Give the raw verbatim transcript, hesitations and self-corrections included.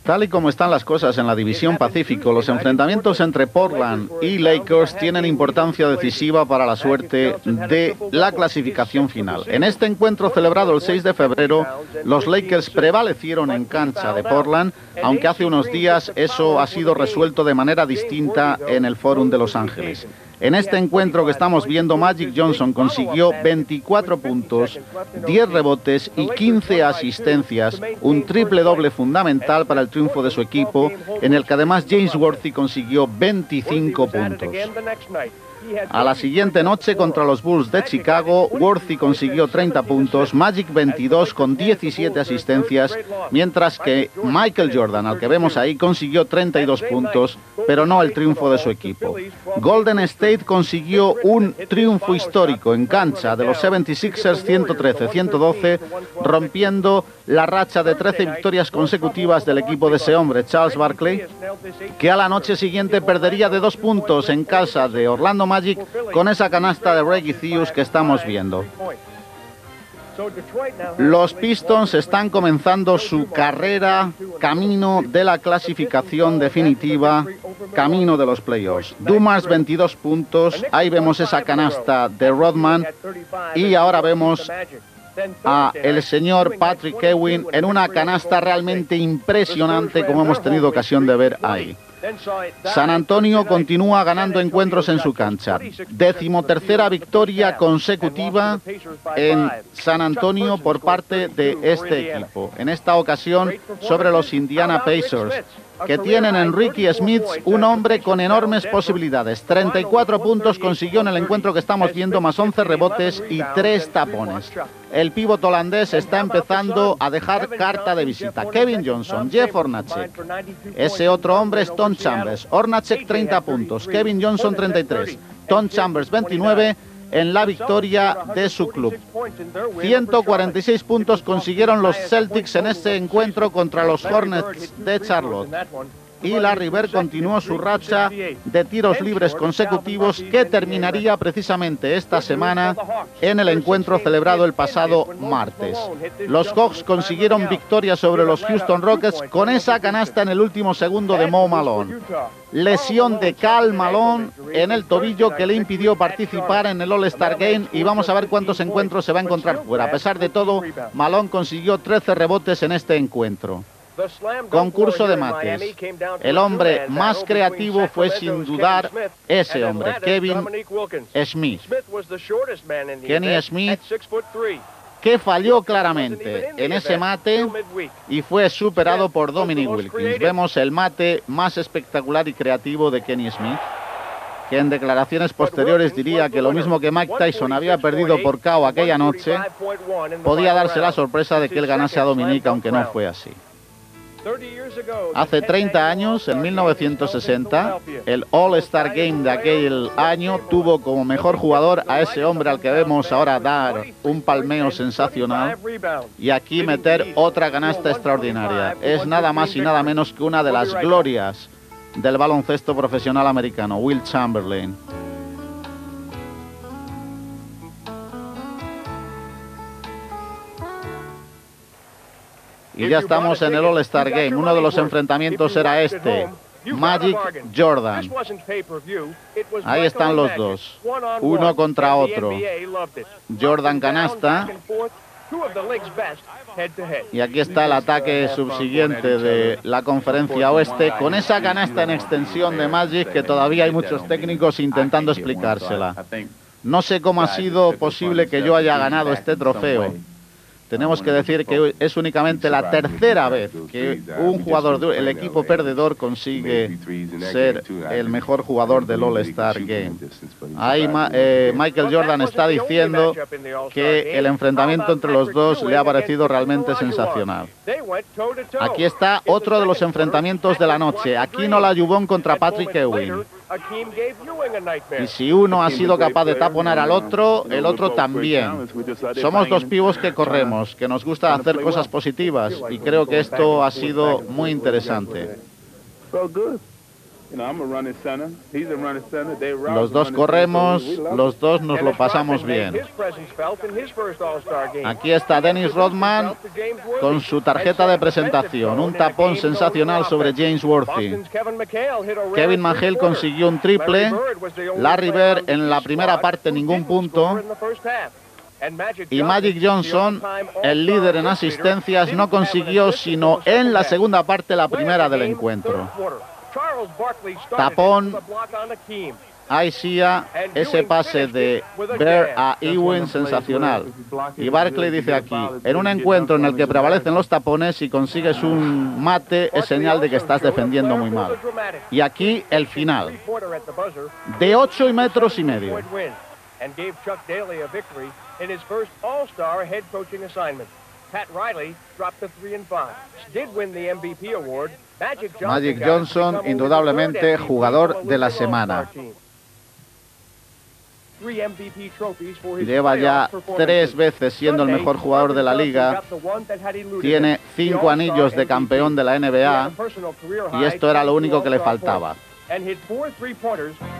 Tal y como están las cosas en la división Pacífico, los enfrentamientos entre Portland y Lakers tienen importancia decisiva para la suerte de la clasificación final. En este encuentro celebrado el seis de febrero, los Lakers prevalecieron en cancha de Portland, aunque hace unos días eso ha sido resuelto de manera distinta en el Forum de Los Ángeles. En este encuentro que estamos viendo, Magic Johnson consiguió veinticuatro puntos, diez rebotes y quince asistencias, un triple doble fundamental para el triunfo de su equipo, en el que además James Worthy consiguió veinticinco puntos. A la siguiente noche, contra los Bulls de Chicago, Worthy consiguió treinta puntos, Magic veintidós con diecisiete asistencias, mientras que Michael Jordan, al que vemos ahí, consiguió treinta y dos puntos, pero no el triunfo de su equipo. Golden State consiguió un triunfo histórico en cancha de los setenta y seis ers ciento trece a ciento doce, rompiendo la racha de trece victorias consecutivas del equipo de ese hombre, Charles Barkley, que a la noche siguiente perdería de dos puntos en casa de Orlando Magic con esa canasta de Reggie Theus que estamos viendo. Los Pistons están comenzando su carrera camino de la clasificación definitiva, camino de los playoffs. Dumas veintidós puntos, ahí vemos esa canasta de Rodman y ahora vemos a el señor Patrick Ewing en una canasta realmente impresionante, como hemos tenido ocasión de ver ahí. San Antonio continúa ganando encuentros en su cancha. Decimotercera victoria consecutiva en San Antonio por parte de este equipo. En esta ocasión sobre los Indiana Pacers, que tienen en Ricky Smith un hombre con enormes posibilidades. treinta y cuatro puntos consiguió en el encuentro que estamos viendo, más once rebotes y tres tapones. El pívot holandés está empezando a dejar carta de visita. Kevin Johnson, Jeff Hornacek. Ese otro hombre es Tom Chambers. Hornacek treinta puntos, Kevin Johnson treinta y tres, Tom Chambers veintinueve en la victoria de su club. ciento cuarenta y seis puntos consiguieron los Celtics en ese encuentro contra los Hornets de Charlotte. Y Larry Bird continuó su racha de tiros libres consecutivos que terminaría precisamente esta semana en el encuentro celebrado el pasado martes. Los Hawks consiguieron victoria sobre los Houston Rockets con esa canasta en el último segundo de Mo Malone. Lesión de Karl Malone en el tobillo que le impidió participar en el All-Star Game, y vamos a ver cuántos encuentros se va a encontrar fuera. A pesar de todo, Malone consiguió trece rebotes en este encuentro. Concurso de mates. El hombre más creativo fue sin dudar ese hombre, Kevin Smith. Kenny Smith, que falló claramente en ese mate y fue superado por Dominic Wilkins. Vemos el mate más espectacular y creativo de Kenny Smith, que en declaraciones posteriores diría que lo mismo que Mike Tyson había perdido por K O aquella noche, podía darse la sorpresa de que él ganase a Dominic, aunque no fue así. Hace treinta años, en mil novecientos sesenta, el All-Star Game de aquel año tuvo como mejor jugador a ese hombre al que vemos ahora dar un palmeo sensacional y aquí meter otra canasta extraordinaria. Es nada más y nada menos que una de las glorias del baloncesto profesional americano, Wilt Chamberlain. Y ya estamos en el All-Star Game. Uno de los enfrentamientos era este, Magic Jordan. Ahí están los dos, uno contra otro. Jordan canasta. Y aquí está el ataque subsiguiente de la conferencia oeste, con esa canasta en extensión de Magic que todavía hay muchos técnicos intentando explicársela. No sé cómo ha sido posible que yo haya ganado este trofeo. Tenemos que decir que es únicamente la tercera vez que un jugador del equipo perdedor consigue ser el mejor jugador del All-Star Game. Ahí eh, Michael Jordan está diciendo que el enfrentamiento entre los dos le ha parecido realmente sensacional. Aquí está otro de los enfrentamientos de la noche. Akeem Olajuwon contra Patrick Ewing. Y si uno ha sido capaz de taponar al otro, el otro también. Somos dos pibos que corremos, que nos gusta hacer cosas positivas, y creo que esto ha sido muy interesante. Los dos corremos, los dos nos lo pasamos bien. Aquí está Dennis Rodman con su tarjeta de presentación, un tapón sensacional sobre James Worthy. Kevin McHale consiguió un triple, Larry Bird en la primera parte ningún punto, y Magic Johnson, el líder en asistencias, no consiguió sino en la segunda parte la primera del encuentro. Tapón, Isaiah, ese pase de Bird a Ewing sensacional. Y Barkley dice aquí, en un encuentro en el que prevalecen los tapones, si consigues un mate es señal de que estás defendiendo muy mal. Y aquí el final, de ocho metros y medio. Magic Johnson, indudablemente jugador de la semana. Lleva ya tres veces siendo el mejor jugador de la liga. Tiene cinco anillos de campeón de la N B A y esto era lo único que le faltaba.